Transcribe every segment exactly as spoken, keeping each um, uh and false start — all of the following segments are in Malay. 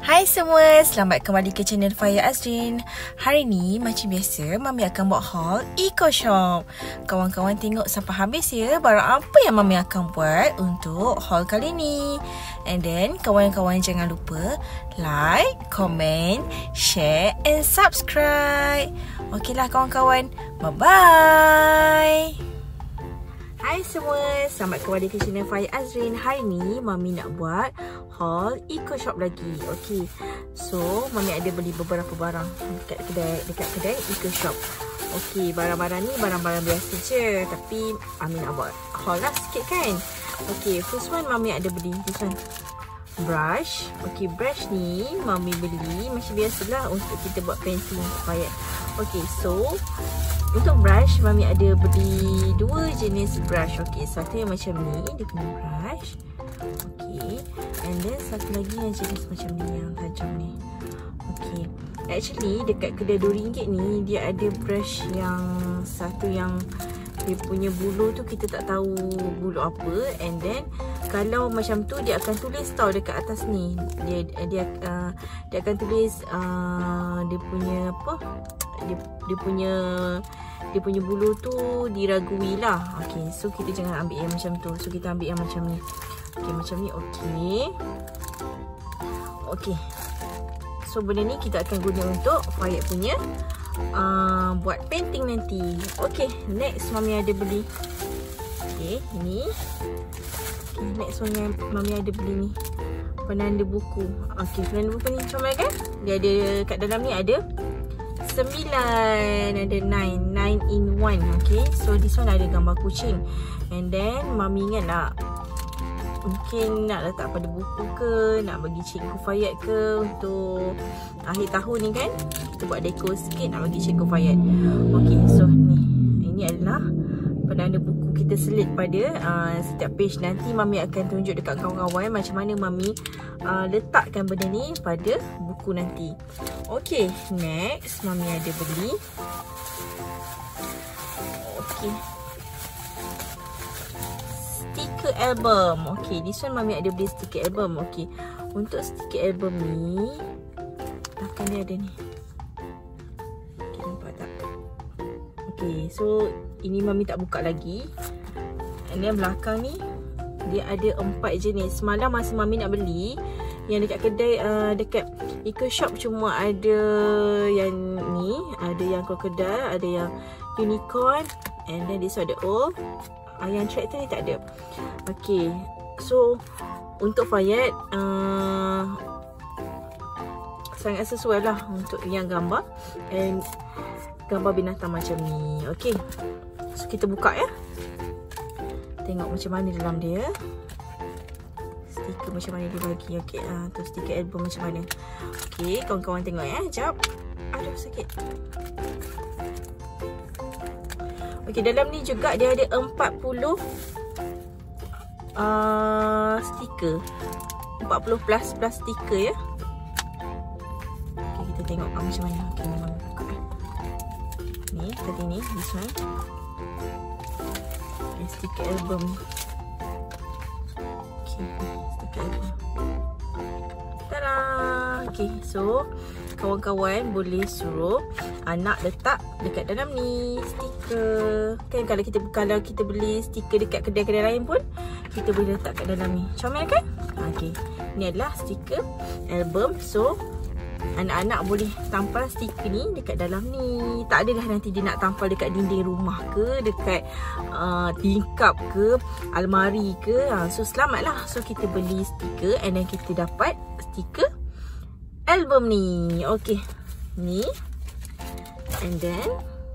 Hai semua, selamat kembali ke channel Faya Azrin. Hari ni macam biasa, Mami akan buat haul Eco Shop. Kawan-kawan tengok sampai habis ya, barang apa yang Mami akan buat untuk haul kali ni. And then, kawan-kawan jangan lupa like, comment, share and subscribe. Okeylah kawan-kawan, bye-bye. Hai semua, selamat kembali ke channel Faya Azrin. Hari ni Mami nak buat haul Eco Shop lagi. Okey. So, Mami ada beli beberapa barang dekat kedai dekat kedai Eco Shop. Okey, barang-barang ni barang-barang biasa je, tapi Mami nak buat haul lah sikit kan. Okey, first one Mami ada beli this one. Brush. Okey, brush ni Mami beli macam biasalah untuk kita buat painting supaya. Okey, so untuk brush, Mami ada beli dua jenis brush. Okey, satu yang macam ni, dia punya brush. Okey, and then satu lagi yang jenis macam ni, yang tajam ni. Okey, actually dekat kedai dua ringgit ni, dia ada brush yang satu yang dia punya bulu tu kita tak tahu bulu apa. And then kalau macam tu, dia akan tulis tau dekat atas ni. Dia dia uh, dia akan tulis uh, dia punya apa? Dia, dia punya dia punya bulu tu diragui lah. Okey, so kita jangan ambil yang macam tu. So kita ambil yang macam ni. Okey, macam ni. Okey. Okey. So benda ni kita akan guna untuk Fayat punya uh, buat painting nanti. Okey, next Mami ada beli. Okey, ini. Okay, next one yang Mami ada beli ni, penanda buku. Okey, penanda buku ni comel kan? Dia ada kat dalam ni ada sembilan, ada nine, nine in one. Okay, so this one ada gambar kucing. And then Mami ingat nak, mungkin nak letak pada buku ke, nak bagi cikgu Fayat ke untuk akhir tahun ni kan, kita buat dekor sikit nak bagi cikgu Fayat. Okay, so ni, ini adalah penanda buku kita selit pada uh, setiap page. Nanti Mami akan tunjuk dekat kawan-kawan macam mana Mami uh, letakkan benda ni pada buku nanti. Okay, next Mami ada beli. Okay, stiker album. Okay, this one Mami ada beli stiker album. Okay, untuk stiker album ni, belakang dia ada ni. Okay, nampak tak? Okay, so ini Mami tak buka lagi. And then belakang ni, dia ada empat jenis. Semalam masa Mami nak beli, yang dekat kedai, uh, dekat Eco Shop cuma ada yang ni, ada yang krokodil, ada yang unicorn, and then this ada O. Uh, yang tractor ni tak ada. Okay, so untuk Fayat uh, sangat sesuai lah untuk yang gambar, and gambar binatang macam ni. Okay, so kita buka ya. Tengok macam mana dalam dia. Stiker macam mana dia bagi. Okay, uh, tu stiker album macam mana. Okay, kawan-kawan tengok ya. Sekejap. Aduh, sakit. Okay, dalam ni juga dia ada empat puluh uh, stiker. empat puluh plus plus stiker ya. Okay, kita tengok uh, macam mana. Okay, memang buka. Ni, tadi ni, this one. Okay, stiker album. Okay, stiker album. Tada! Okay, so kawan-kawan boleh suruh anak letak dekat dalam ni stiker. Kan kalau kita kalau kita beli stiker dekat kedai-kedai lain pun, kita boleh letak kat dalam ni. Comel kan? Okay, ni adalah stiker album. So anak-anak boleh tampal stiker ni dekat dalam ni. Tak adalah nanti dia nak tampal dekat dinding rumah ke, dekat uh, tingkap ke, almari ke. uh, So selamat lah. So kita beli stiker, and then kita dapat stiker album ni. Okay, ni. And then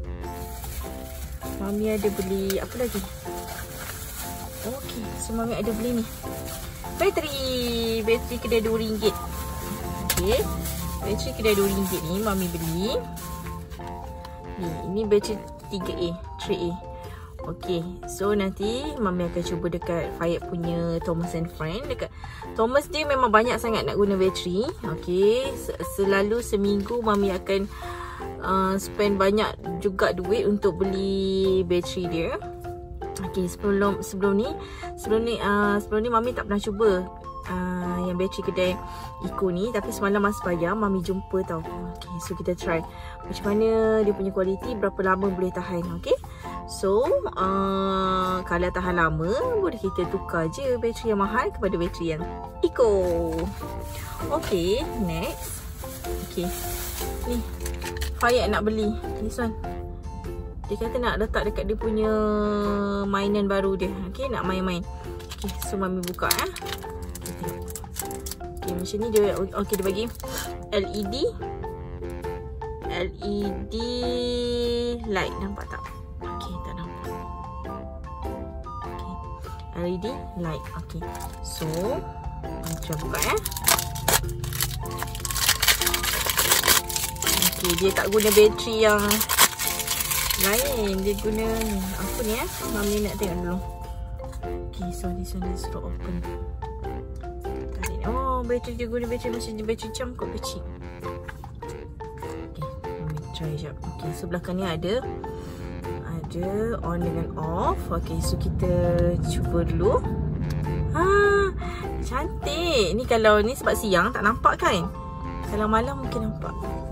Mami ada beli apa lagi? Okay, so Mami ada beli ni, bateri. Bateri kedai dua ringgit. Okay, bateri kedai dua ringgit ni Mami beli. Ni, ini bateri tiga A, tiga A. Okay, so nanti Mami akan cuba dekat Fayat punya Thomas and Friend. Dekat Thomas dia memang banyak sangat nak guna bateri. Okay, selalu seminggu Mami akan uh, spend banyak juga duit untuk beli bateri dia. Okay, sebelum sebelum ni sebelum ni uh, sebelum ni Mami tak pernah cuba uh, yang yang bateri kedai Eco ni. Tapi semalam masa payah Mami jumpa tau. Okay, so kita try macam mana dia punya kualiti, berapa lama boleh tahan. Okay, so uh, kalau tahan lama boleh kita tukar je bateri yang mahal kepada bateri yang Eco. Okay, next. Okay, ni Fayat nak beli this one. Dia kata nak letak dekat dia punya mainan baru dia. Okay, nak main-main. Okay, so Mami buka eh. Okay, macam ni dia. Okay, dia bagi L E D L E D light. Nampak tak? Okay, tak nampak. Okay, L E D light. Okay, so Mami buka eh. Okay, dia tak guna bateri yang lain, dia guna apa ni eh? Mami nak tengok dulu. Okay, so this one is to open. Tarik. Oh, bateri dia guna bateri macam bateri jam kot kecil. Okay, Mami try sekejap. Okay, so belakang ni ada ada on dengan off. Okay, so kita cuba dulu. Ah, cantik. Ni kalau ni sebab siang tak nampak kan? Kalau malam mungkin nampak.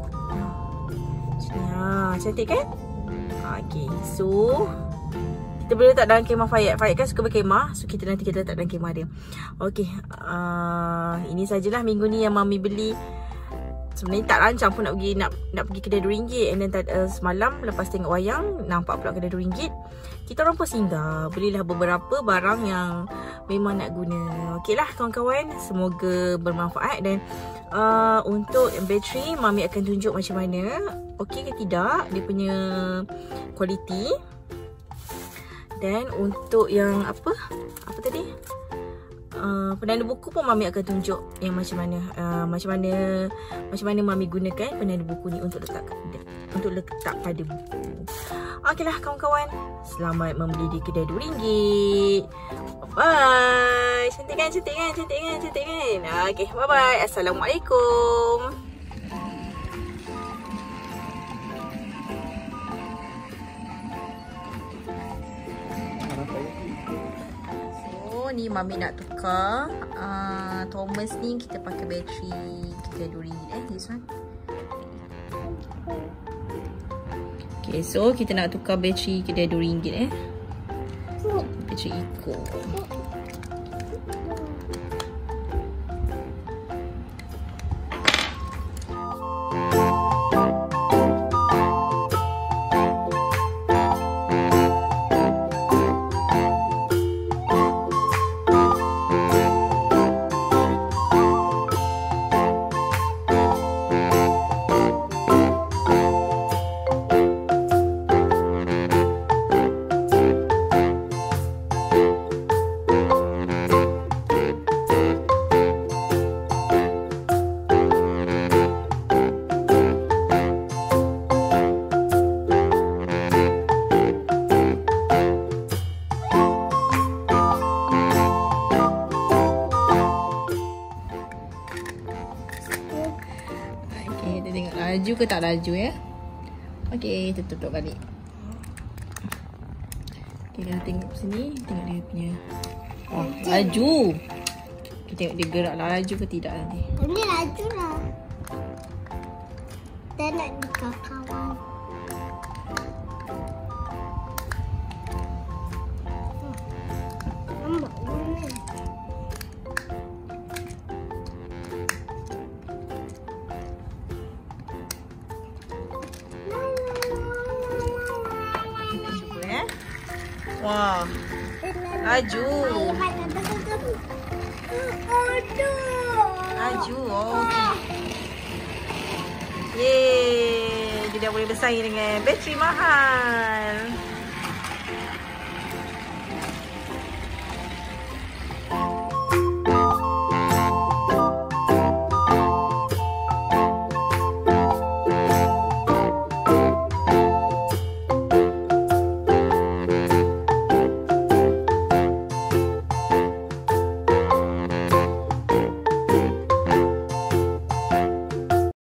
Ha, cantik kan? Okay, so kita boleh letak dalam kemah Fayat. Fayat kan suka berkemah, so kita nanti kita letak dalam kemah dia. Okay, uh, ini sajalah minggu ni yang Mami beli. Sebenarnya tak rancang pun nak pergi nak nak pergi kedai dua ringgit. And then uh, semalam lepas tengok wayang nampak pula kedai dua ringgit. Kita orang pun singgah, belilah beberapa barang yang memang nak guna. Okey lah kawan-kawan, semoga bermanfaat. Dan uh, untuk bateri Mami akan tunjuk macam mana okey ke tidak dia punya kualiti. Dan untuk yang apa apa tadi Uh, penanda buku pun Mami akan tunjuk yang macam mana uh, macam mana macam mana Mami gunakan penanda buku ni untuk letak untuk letak pada buku. Okeylah kawan-kawan, selamat membeli di kedai dua ringgit. Bye. Cantik kan, cantik kan, cantik kan, cantik kan. Okey, bye bye. Assalamualaikum. Ni Mami nak tukar uh, Thomas ni kita pakai bateri kita dua ringgit eh this one. Okay, so kita nak tukar bateri kita dua ringgit eh. Bateri Eco. Laju ke tak laju ya? Okey, kita tutup balik. Okey, kita tengok sini, tengok dia punya. Oh, laju. Kita tengok dia gerak laju ke tidak nanti. Ini laju lah. Dan nak dekat kawan. Nampak ni. Wah, laju. Laju, oh. Yeay, dia dah boleh bersaing dengan bateri mahal.